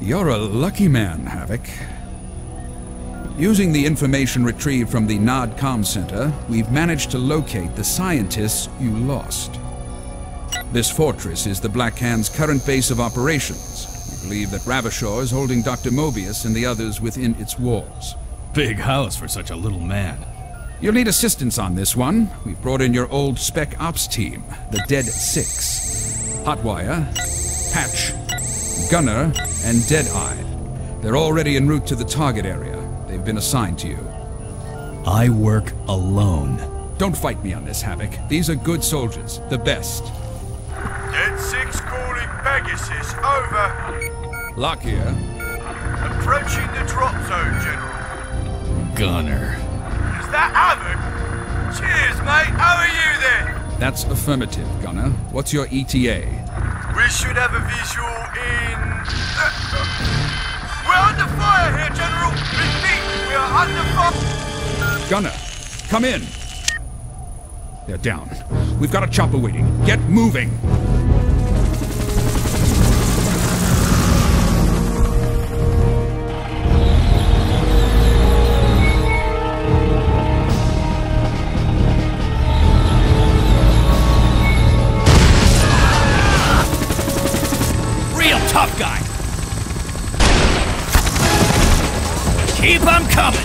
You're a lucky man, Havoc. Using the information retrieved from the Nod Comm Center, we've managed to locate the scientists you lost. This fortress is the Black Hand's current base of operations. We believe that Ravishore is holding Dr. Mobius and the others within its walls. Big house for such a little man. You'll need assistance on this one. We've brought in your old Spec Ops team, the Dead Six. Hotwire, Patch, Gunner, and Deadeye. They're already en route to the target area. They've been assigned to you. I work alone. Don't fight me on this, Havoc. These are good soldiers, the best. Dead Six calling Pegasus, over. Lockyer. Approaching the drop zone, General. Gunner. Is that Havoc? Cheers, mate. How are you then? That's affirmative, Gunner. What's your ETA? We should have a visual in... We're under fire here, General! Repeat, we are under fire! Gunner, come in! They're down. We've got a chopper waiting. Get moving! Real tough guy! Keep 'em coming!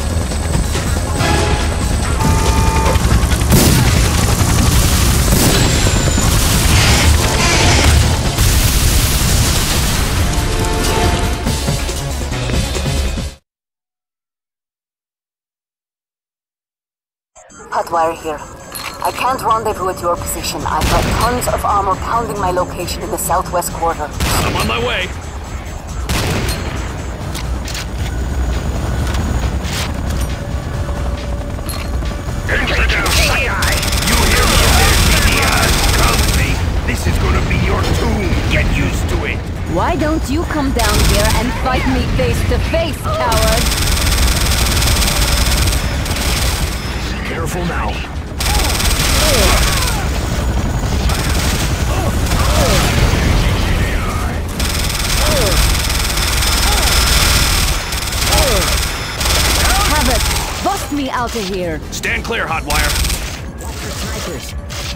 Hotwire here. I can't rendezvous at your position. I've got tons of armor pounding my location in the southwest quarter. I'm on my way. You hear me there, DDS? Come see. This is gonna be your tomb. Get used to it. Why don't you come down here and fight me face to face, coward? Careful now. Havoc, bust me out of here. Stand clear, Hotwire. Watch for snipers.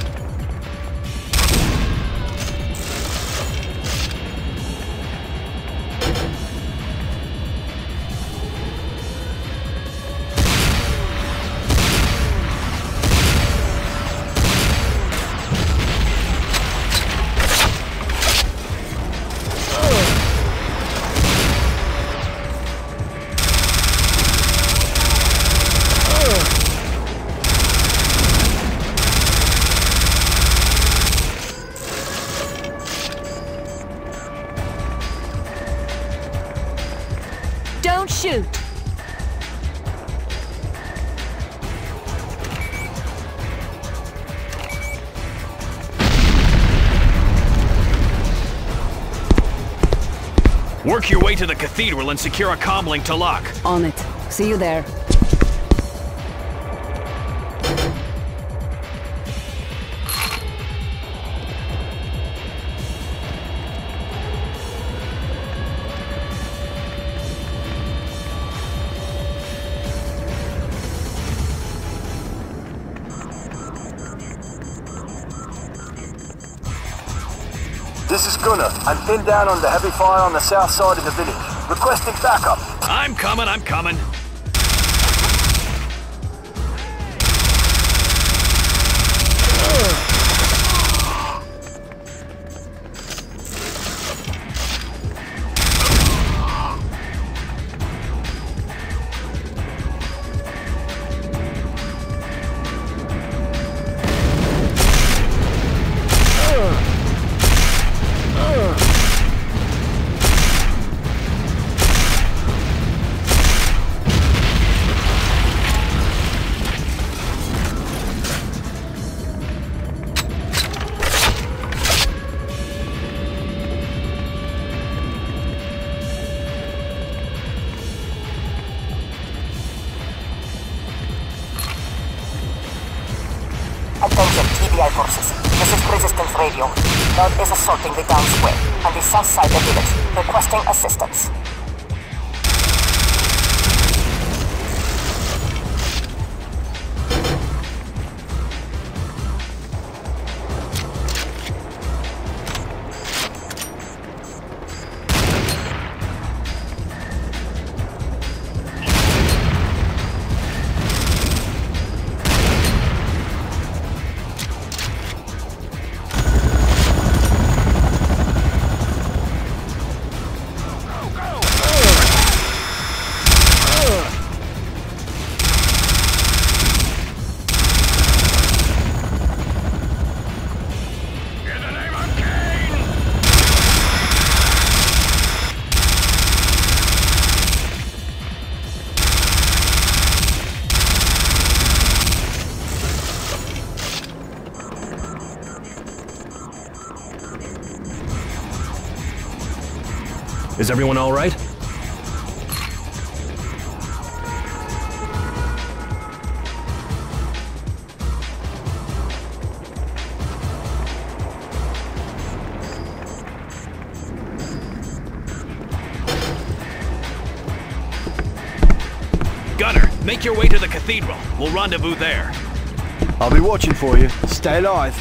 Don't shoot! Work your way to the cathedral and secure a comm link to Locke. On it. See you there. This is Gunner. I'm pinned down under heavy fire on the south side of the village. Requesting backup. I'm coming. Attention, TBI forces. This is Resistance Radio. Nod is assaulting the down square and the south side of the village, requesting assistance. Is everyone all right? Gunner, make your way to the cathedral. We'll rendezvous there. I'll be watching for you. Stay alive.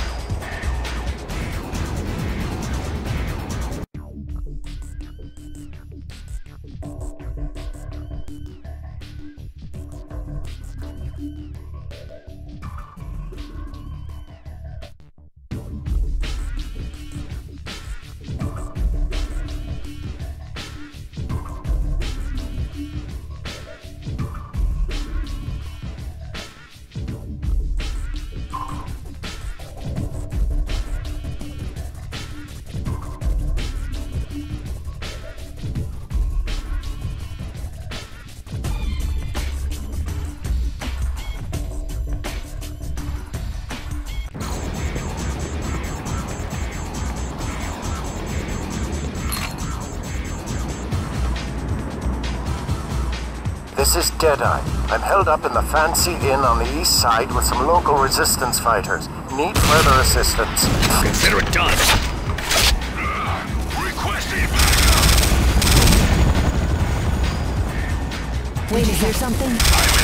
This is Deadeye. I'm held up in the fancy inn on the east side with some local resistance fighters. Need further assistance. Consider it done. Requesting Wait to hear something?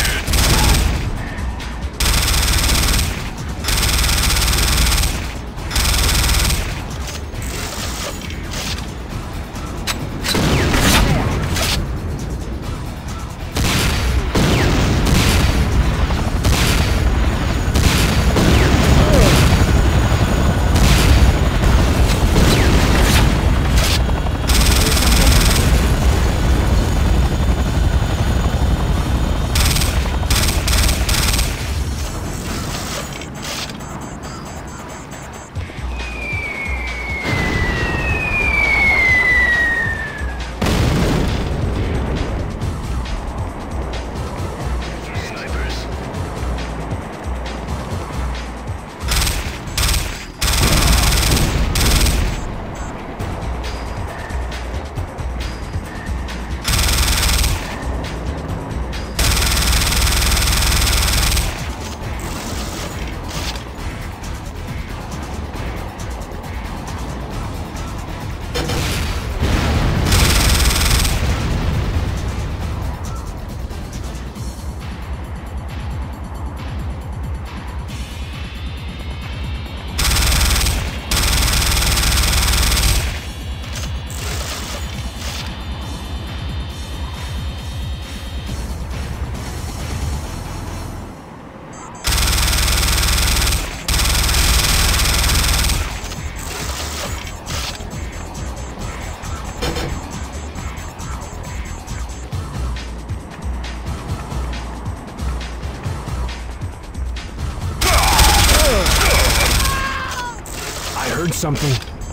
Heard something.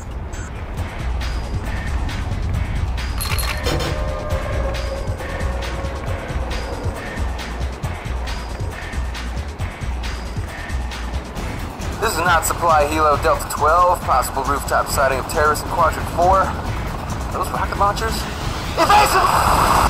This is not Supply Helo Delta 12, possible rooftop sighting of terrorists in Quadrant 4. Those rocket launchers? Evasive!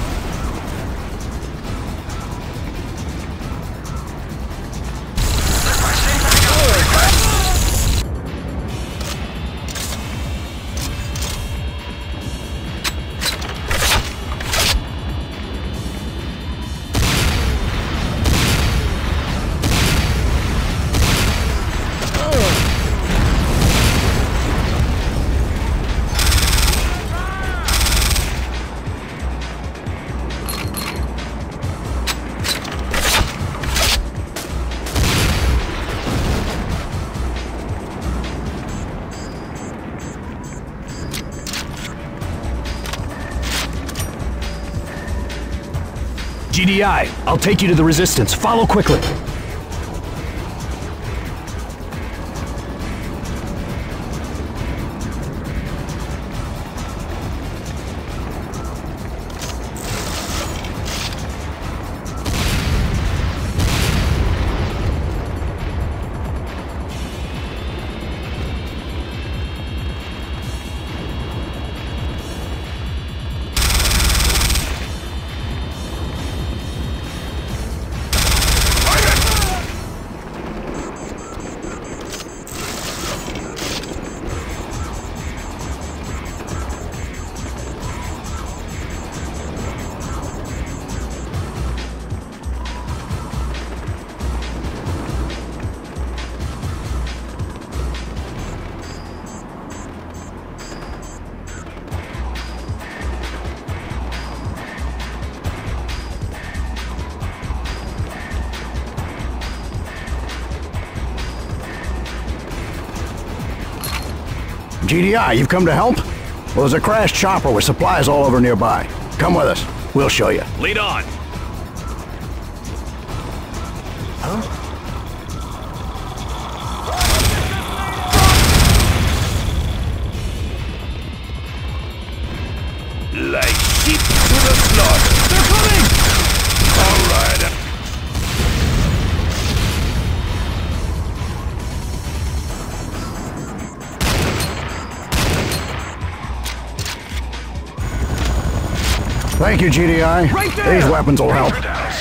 GDI, I'll take you to the Resistance. Follow quickly. GDI, you've come to help? Well, there's a crashed chopper with supplies all over nearby. Come with us. We'll show you. Lead on. Like sheep to the slaughter. They're coming! All right. Thank you, GDI. Right there! These weapons will help.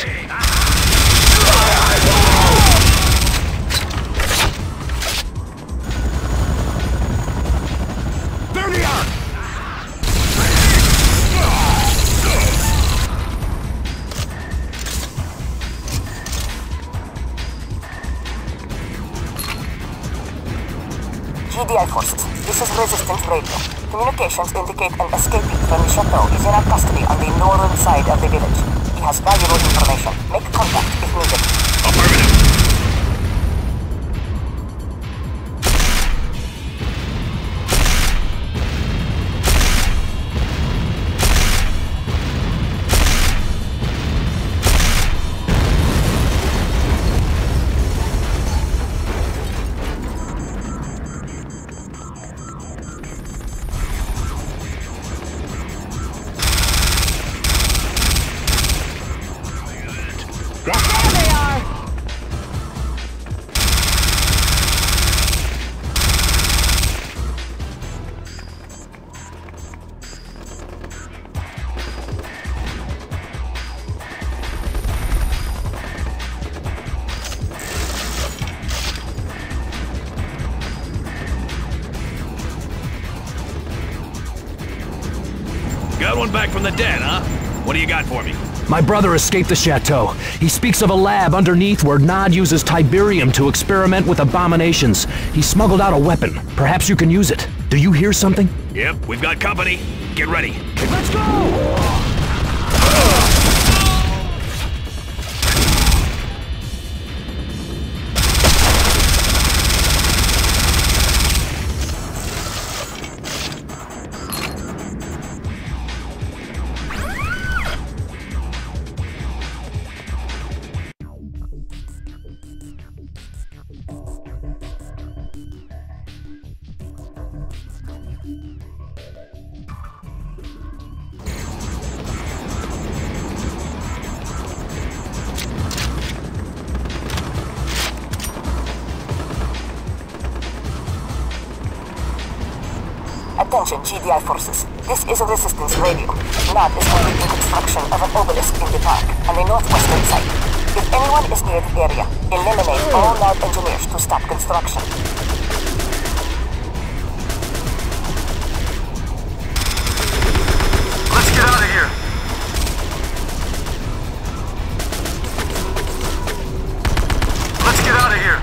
There they are! GDI forces, this is Resistance Radio. Communications indicate an escapee from the chateau is in our custody on the northern side of the village. He has valuable information. Make contact if needed. Affirmative. Got one back from the dead, huh? What do you got for me? My brother escaped the chateau. He speaks of a lab underneath where Nod uses Tiberium to experiment with abominations. He smuggled out a weapon. Perhaps you can use it. Do you hear something? Yep, we've got company. Get ready. Let's go! Attention, GDI forces. This is a Resistance radio. Nod is completing construction of an obelisk in the park, on the northwestern side. If anyone is near the area, eliminate all Nod engineers to stop construction. Let's get out of here. Let's get out of here.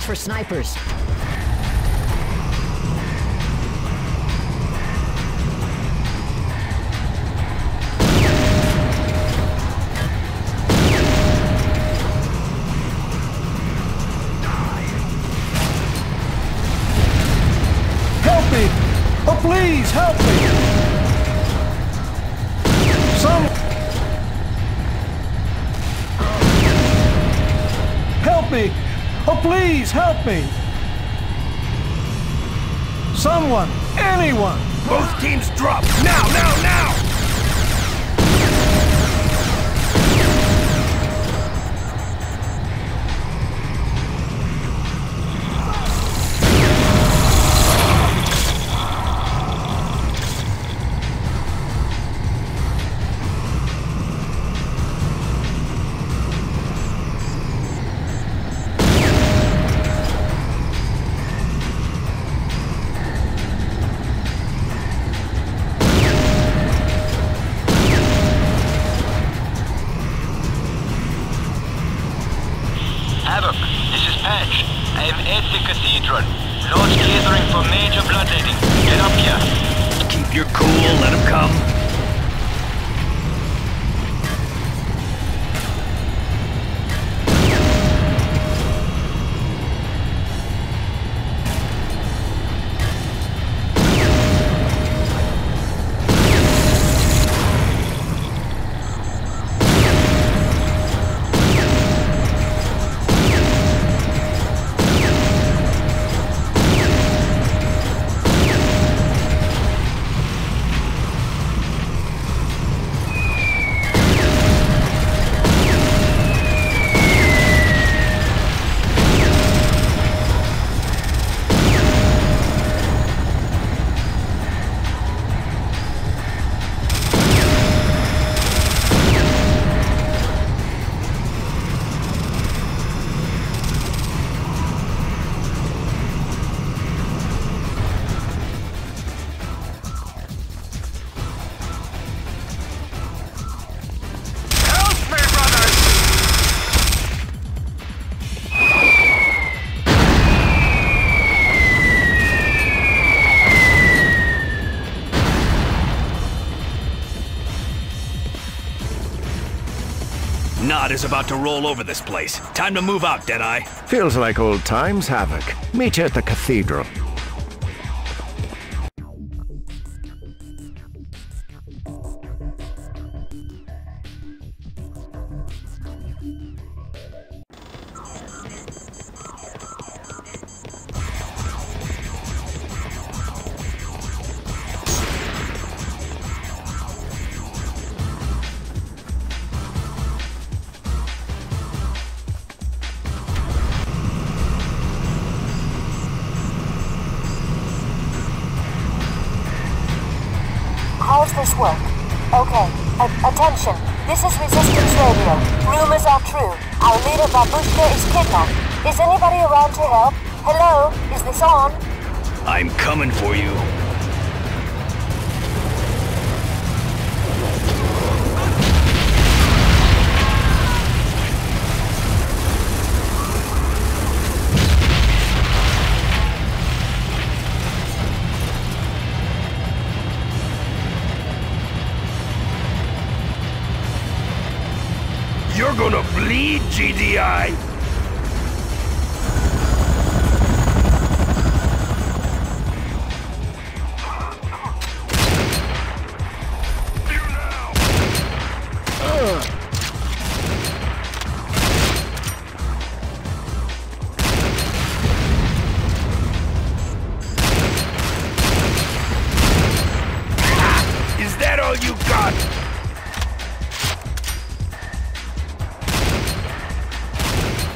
for snipers. Help me! Oh, please, help me! Help me! Oh, please, help me! Someone! Anyone! Both teams drop! Now, now, now! Nod is about to roll over this place. Time to move out, Deadeye. Feels like old times, Havoc. Meet you at the cathedral. How's this work? Okay, attention. This is Resistance Radio. Rumors are true. Our leader Babushka is kidnapped. Is anybody around to help? Hello? Is this on? I'm coming for you. You're gonna bleed, GDI! Is that all you got?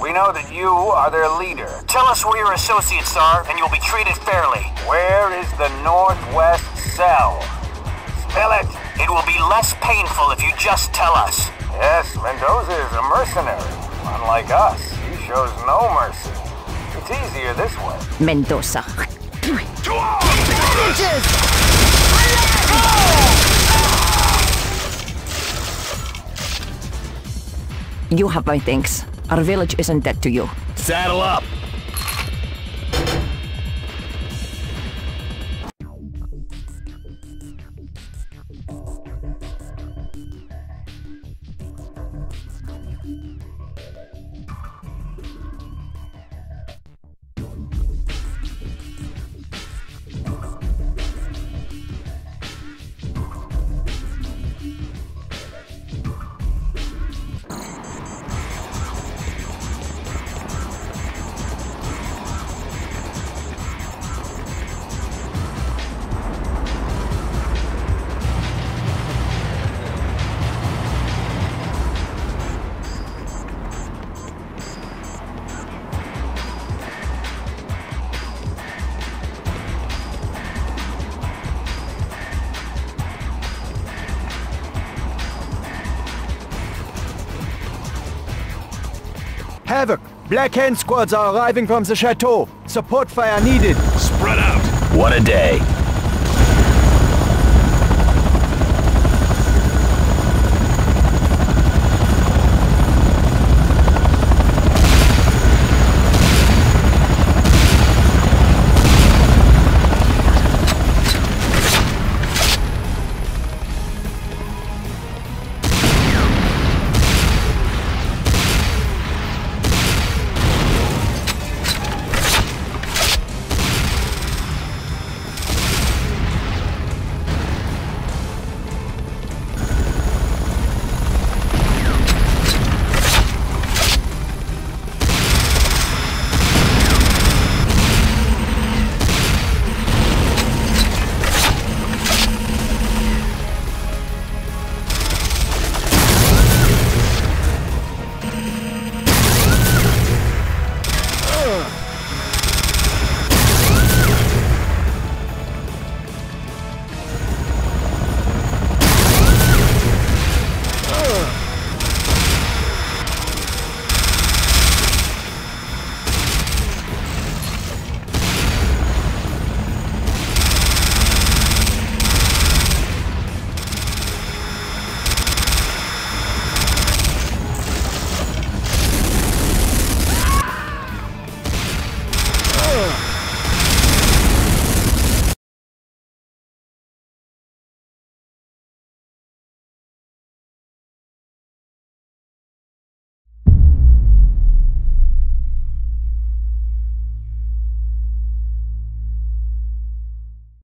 We know that you are their leader. Tell us where your associates are, and you'll be treated fairly. Where is the Northwest Cell? Spell it. It will be less painful if you just tell us. Yes, Mendoza is a mercenary. Unlike us, he shows no mercy. It's easier this way. Mendoza. You have my thanks. Our village isn't dead to you. Saddle up! Havoc! Black Hand squads are arriving from the chateau. Support fire needed. Spread out! What a day.